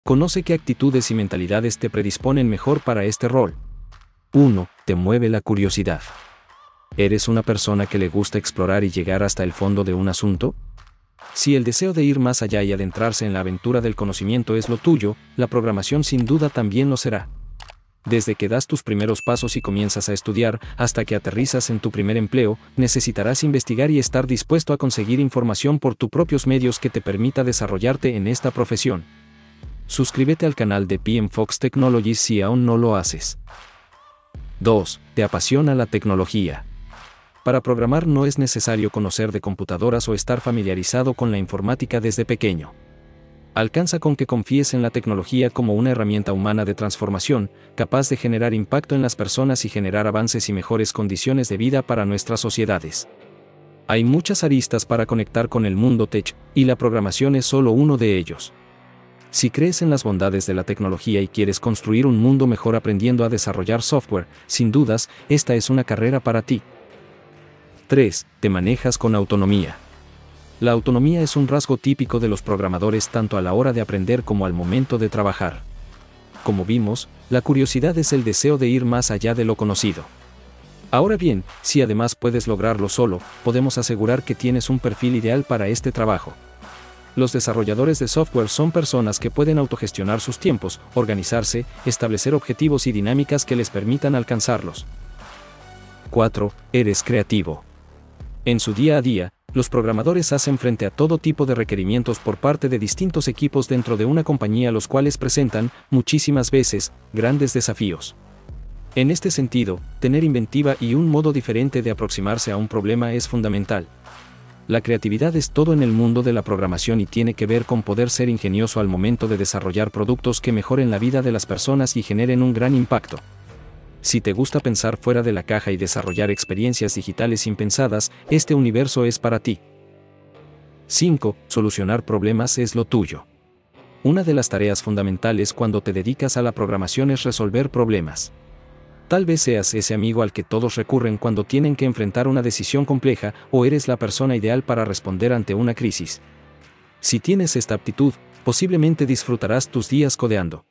Conoce qué actitudes y mentalidades te predisponen mejor para este rol. 1. Te mueve la curiosidad. ¿Eres una persona que le gusta explorar y llegar hasta el fondo de un asunto? Si el deseo de ir más allá y adentrarse en la aventura del conocimiento es lo tuyo, la programación sin duda también lo será. Desde que das tus primeros pasos y comienzas a estudiar, hasta que aterrizas en tu primer empleo, necesitarás investigar y estar dispuesto a conseguir información por tus propios medios que te permita desarrollarte en esta profesión. Suscríbete al canal de PM Fox Technologies si aún no lo haces. 2. ¿Te apasiona la tecnología? Para programar no es necesario conocer de computadoras o estar familiarizado con la informática desde pequeño. Alcanza con que confíes en la tecnología como una herramienta humana de transformación, capaz de generar impacto en las personas y generar avances y mejores condiciones de vida para nuestras sociedades. Hay muchas aristas para conectar con el mundo tech, y la programación es solo uno de ellos. Si crees en las bondades de la tecnología y quieres construir un mundo mejor aprendiendo a desarrollar software, sin dudas, esta es una carrera para ti. 3. Te manejas con autonomía. La autonomía es un rasgo típico de los programadores tanto a la hora de aprender como al momento de trabajar. Como vimos, la curiosidad es el deseo de ir más allá de lo conocido. Ahora bien, si además puedes lograrlo solo, podemos asegurar que tienes un perfil ideal para este trabajo. Los desarrolladores de software son personas que pueden autogestionar sus tiempos, organizarse, establecer objetivos y dinámicas que les permitan alcanzarlos. 4. Eres creativo. En su día a día, los programadores hacen frente a todo tipo de requerimientos por parte de distintos equipos dentro de una compañía, los cuales presentan, muchísimas veces, grandes desafíos. En este sentido, tener inventiva y un modo diferente de aproximarse a un problema es fundamental. La creatividad es todo en el mundo de la programación y tiene que ver con poder ser ingenioso al momento de desarrollar productos que mejoren la vida de las personas y generen un gran impacto. Si te gusta pensar fuera de la caja y desarrollar experiencias digitales impensadas, este universo es para ti. 5. Solucionar problemas es lo tuyo. Una de las tareas fundamentales cuando te dedicas a la programación es resolver problemas. Tal vez seas ese amigo al que todos recurren cuando tienen que enfrentar una decisión compleja, o eres la persona ideal para responder ante una crisis. Si tienes esta aptitud, posiblemente disfrutarás tus días codeando.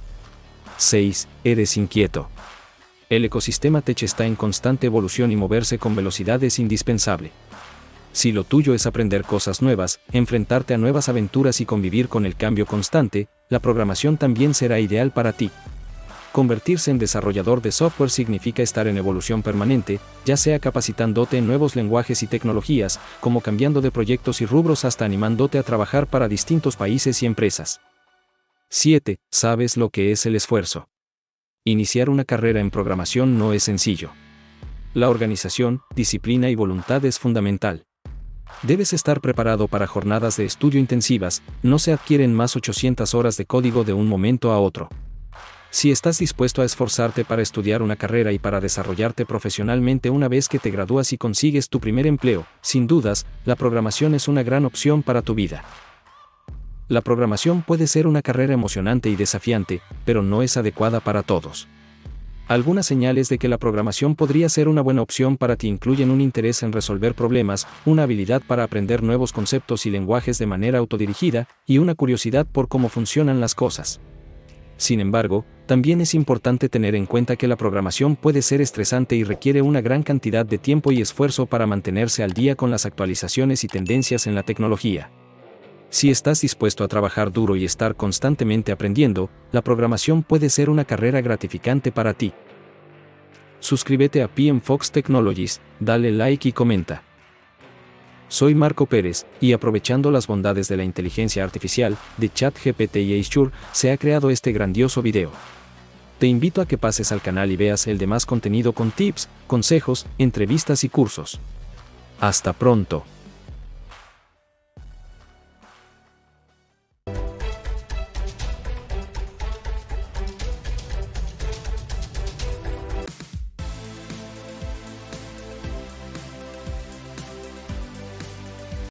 6. Eres inquieto. El ecosistema tech está en constante evolución y moverse con velocidad es indispensable. Si lo tuyo es aprender cosas nuevas, enfrentarte a nuevas aventuras y convivir con el cambio constante, la programación también será ideal para ti. Convertirse en desarrollador de software significa estar en evolución permanente, ya sea capacitándote en nuevos lenguajes y tecnologías, como cambiando de proyectos y rubros hasta animándote a trabajar para distintos países y empresas. 7. ¿Sabes lo que es el esfuerzo? Iniciar una carrera en programación no es sencillo. La organización, disciplina y voluntad es fundamental. Debes estar preparado para jornadas de estudio intensivas, no se adquieren más 800 horas de código de un momento a otro. Si estás dispuesto a esforzarte para estudiar una carrera y para desarrollarte profesionalmente una vez que te gradúas y consigues tu primer empleo, sin dudas, la programación es una gran opción para tu vida. La programación puede ser una carrera emocionante y desafiante, pero no es adecuada para todos. Algunas señales de que la programación podría ser una buena opción para ti incluyen un interés en resolver problemas, una habilidad para aprender nuevos conceptos y lenguajes de manera autodirigida, y una curiosidad por cómo funcionan las cosas. Sin embargo, también es importante tener en cuenta que la programación puede ser estresante y requiere una gran cantidad de tiempo y esfuerzo para mantenerse al día con las actualizaciones y tendencias en la tecnología. Si estás dispuesto a trabajar duro y estar constantemente aprendiendo, la programación puede ser una carrera gratificante para ti. Suscríbete a PM Fox Technologies, dale like y comenta. Soy Marco Pérez, y aprovechando las bondades de la inteligencia artificial, de ChatGPT y Azure, se ha creado este grandioso video. Te invito a que pases al canal y veas el demás contenido con tips, consejos, entrevistas y cursos. Hasta pronto.